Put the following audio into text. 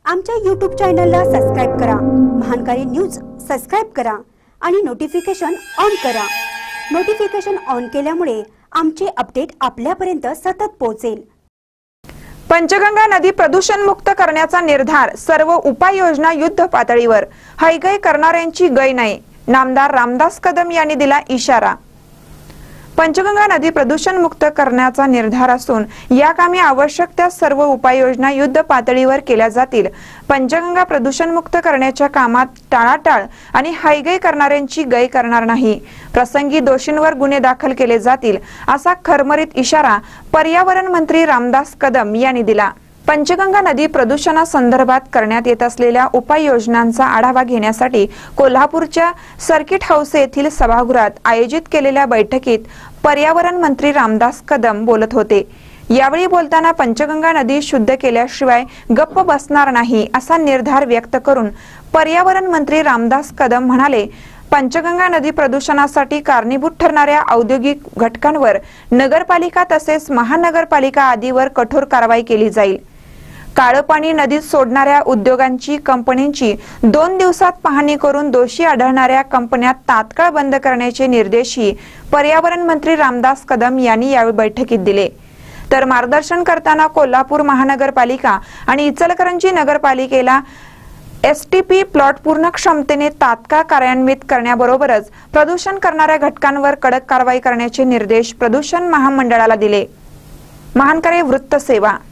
आमच्या YouTube चॅनलला subscribe करा, महानकारी न्यूज सबस्क्राइब करा आणि नोटिफिकेशन ऑन करा। नोटिफिकेशन ऑन केल्यामुळे आमचे अपडेट आपल्यापर्यंत सतत पोहोचेल। पंचगंगा नदी प्रदूषण मुक्त करण्याचा निर्धार, सर्व उपाययोजना युद्ध पातळीवर, हैगय करणाऱ्यांची गय नाही, नामदार रामदास कदम यांनी दिला इशारा। पंचगंगा नदी प्रदूषण मुक्त करण्याचा निर्धार असून या कामी आवश्यक त्या सर्व उपाययोजना युद्ध पातळीवर केल्या जातील। पंचगंगा प्रदूषण मुक्त करण्याच्या कामात टाळाटाळ आणि हैगय करणाऱ्यांची गय करणार नाही, प्रसंगी दोषींवर गुन्हे दाखल केले जातील, असा खरमरीत इशारा पर्यावरण मंत्री रामदास कदम यांनी दिला। पंचगंगा नदी प्रदूषणासंदर्भात करण्यात येत असलेल्या उपाययोजनांचा आढावा घेण्यासाठी कोल्हापूरच्या सर्किट हाऊस येथील सभागृहात आयोजित केलेल्या बैठकीत पर्यावरण मंत्री रामदास कदम बोलत होते। यावेळी बोलताना पंचगंगा नदी शुद्ध केल्याशिवाय गप्प बसणार नाही असा निर्धार व्यक्त करून पर्यावरण मंत्री रामदास कदम म्हणाले, पंचगंगा नदी प्रदूषणासाठी कारणीभूत ठरणाऱ्या औद्योगिक घटकांवर नगरपालिका तसेच महानगरपालिका आदीवर कठोर कारवाई केली जाईल। काळं पाणी नदीत सोडणाऱ्या उद्योगांची कंपन्यांची 2 दिवसात पाहणी करून दोषी आढळणाऱ्या कंपन्या तात्काळ बंद करण्याचे निर्देशही पर्यावरण मंत्री रामदास कदम यांनी यावेळी बैठकीत दिले। तर मार्गदर्शन करताना कोल्हापूर महानगरपालिका आणि इचलकरंजी नगरपालिकेला एसटीपी प्लॉट पूर्ण क्षमतेने तात्काळ कार्यान्वित करण्याबरोबरच प्रदूषण करणाऱ्या घटकांवर कडक कारवाई करण्याचे निर्देश प्रदूषण महामंडळाला दिले। महानकरे वृत्त सेवा।